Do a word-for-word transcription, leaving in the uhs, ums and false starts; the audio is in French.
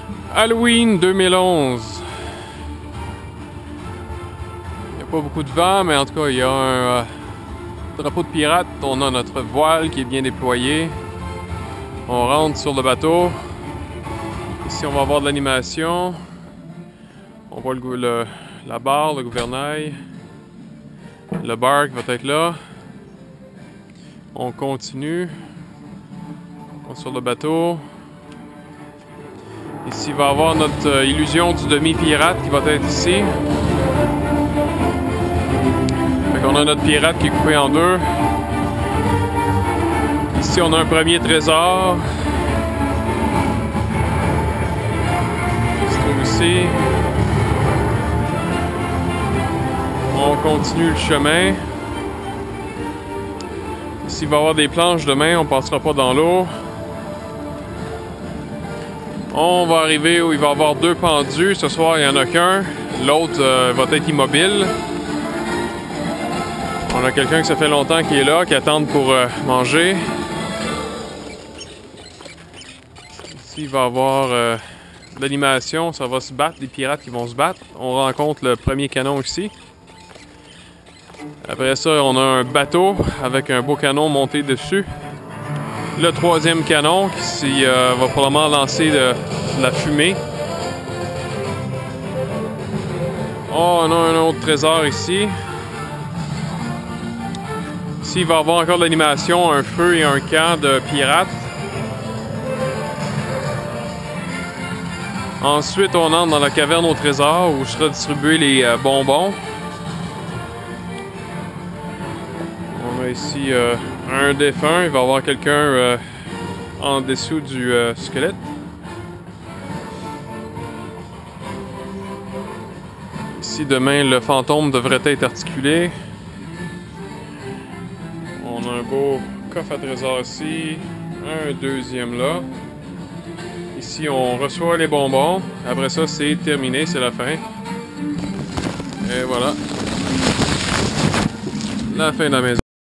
Halloween deux mille onze. Il n'y a pas beaucoup de vent, mais en tout cas, il y a un euh, drapeau de pirate. On a notre voile qui est bien déployé. On rentre sur le bateau. Ici, on va avoir de l'animation. On voit le, le, la barre, le gouvernail. Le bar qui va être là. On continue. On est sur le bateau. Ici, il va y avoir notre euh, illusion du demi-pirate qui va être ici. Fait qu'on a notre pirate qui est coupé en deux. Ici, on a un premier trésor. Il se trouve ici. On continue le chemin. Ici, il va y avoir des planches demain, on ne passera pas dans l'eau. On va arriver où il va y avoir deux pendus. Ce soir, il n'y en a qu'un. L'autre euh, va être immobile. On a quelqu'un qui ça fait longtemps qui est là, qui attend pour euh, manger. Ici, il va y avoir euh, de l'animation. Ça va se battre, des pirates qui vont se battre. On rencontre le premier canon ici. Après ça, on a un bateau avec un beau canon monté dessus. Le troisième canon qui euh, va probablement lancer de, de la fumée. Oh, on a un autre trésor ici. Ici, il va y avoir encore de l'animation, un feu et un camp de pirates. Ensuite, on entre dans la caverne au trésor où sera distribué les euh, bonbons. On a ici euh, un défunt, il va y avoir quelqu'un euh, en dessous du euh, squelette. Ici, demain, le fantôme devrait être articulé. On a un beau coffre à trésor ici, un deuxième là. Ici, on reçoit les bonbons. Après ça, c'est terminé, c'est la fin. Et voilà. La fin de la maison.